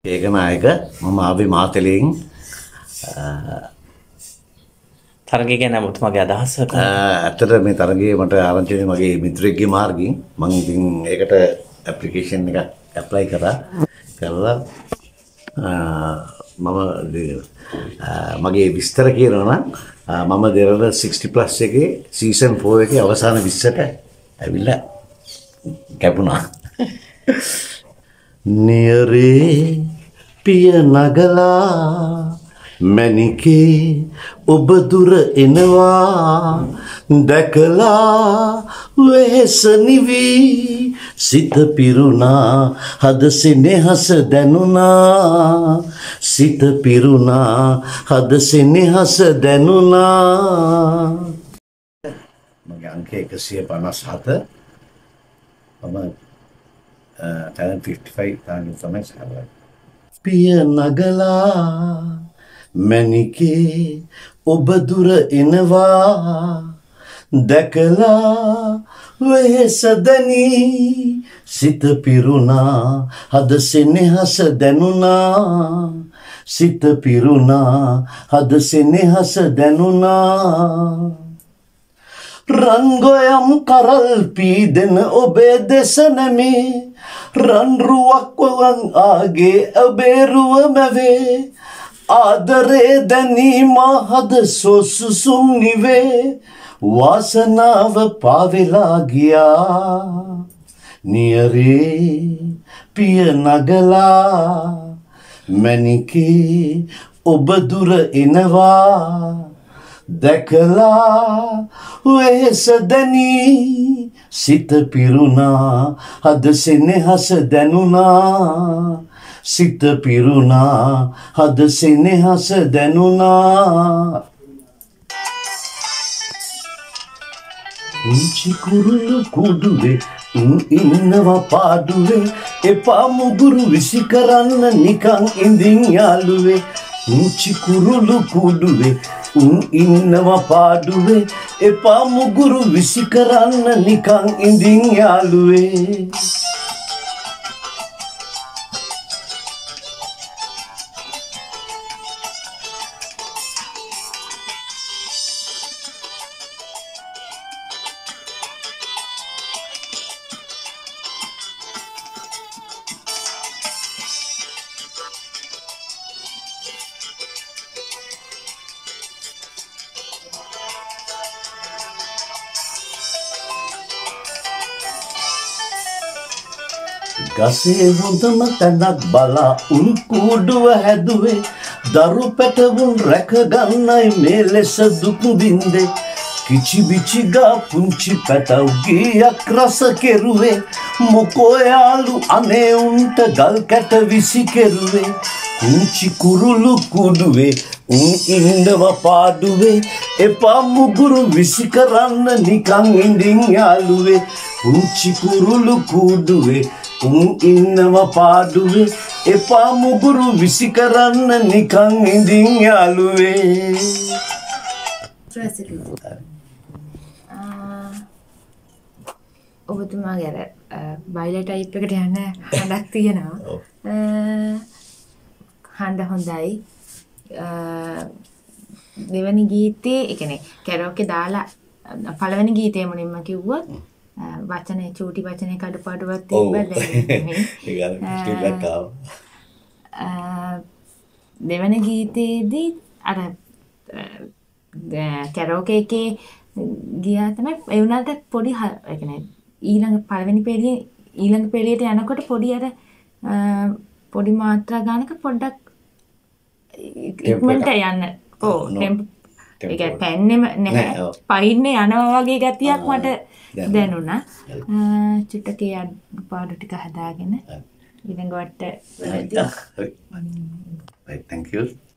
ඒකනායක මම ආවේ මාතලෙන් තරගය ගැන ඔබතුමාගේ අදහස ඇත්තට මේ තරගයේ මට ආරංචි වුණේ මගේ මිත්‍රයෙක්ගේ මාර්ගයෙන් මම ඉතින් ඒකට ඇප්ලිකේෂන් එකක් ඇප්ලයි කරලා මම මගේ විස්තර කියනවා නම් මම දෙරණ 60+ එකේ සීසන් 4 එකේ අවසාන 20ට ඇවිල්ලා කැපුණා. නියරේ පිය නගලා මැණිකේ ඔබ දුර එනවා දැකලා වෙහෙස නිවි සිත පිරුණා හද සෙනෙහස දැනුණා සිත පිරුණා හද සෙනෙහස දැනුණා. මගේ අංකය 157 මම talent 55 තාලු තමයි සහභාගී. පිය නගලා මැණිකේ ඔබ දුර එනවා දැකලා වෙහෙස දැනී සිත පිරුණා හද සෙනෙහස දැනුණා සිත පිරුණා හද සෙනෙහස දැනුණා. රන්ගොයම් කරල් පීදෙන ඔබේ දෙස නැමේ රන්රුවක් වන් ආගේ ඔබේ රුව මැවේ ආදරේ දැනීම හද සොසුසුම් නිවේ වාසනාව පාවෙලා ගියා. නියරේ පිය නගලා මැණිකේ ඔබ දුර එනවා දැකලා වෙහෙස දැනී සිත පිරුණා හද සෙනෙහස දැනුණා සිත පිරුණා හද සෙනෙහස දැනුණා. උංචි කුරුළු කුඩුවේ ඉන්නවා පාඩුවේ එපා මුගුරු විසි කරන්න නිකන් ඉඳින් යාළුවේ. උංචි කුරුළු කුඩුවේ ඉන්නවා පාඩුවේ එපා මුගුරු විසි කරන්න නිකන් ඉඳින් යාළුවේ. ගසේ හොඳම තැනක් බලා උන් කූඩුව හැදුවේ දරු පැටවුන් රැක ගන්නයි මේ ලෙස දුක් විඳේ. කිචි බිචි ගා පුංචි පැටව් ගීයක් රස කෙරුවේ මොකෝ යාළු අනේ උන්ට ගල් කැට විසි කෙරුවේ. කුංචි කුරුළු කුඩුවේ ඉන්නවා පාඩුවේ එපා මුගුරු විසි කරන්න නිකන් ඉඳින් යාළුවේ. කුංචි කුරුළු කුඩුවේ ඉන්නවා පාඩුවේ එපා මුගුරු විසි කරන්න නිකන් ඉඳින් යාළුවේ. ඔබතුමාගේ අර බයිලා ටයිප් එකට යන හඬක් තියෙනවා. හඬ හොඳයි. දෙවැනි ගීතේ ඒ කියන්නේ කැරෝකේ දාලා පළවෙනි ගීතේ මුලින්ම කිව්වොත් වචනේ චූටි වචනේ කඩපාඩුවක් තිබ්බද දෙවන ගීතේදී අර කැරෝකේ එකේ ගියා තමයි ඒ වුණාට පොඩි ඒ කියන්නේ ඊළඟ පළවෙනි පෙළියේ ඊළඟ පෙළියට යනකොට පොඩි අර පොඩි මාත්‍රා ගානක පොඩ්ඩක් ඉක්මනට යන්න ඒක පැන්නෙම නැහැ පයින්නේ යනවා වගේ ගතියක් මට දැනුණා. චුට්ටකේ අඩුපාඩු ටික හදාගෙන ඊළඟ වට thank you.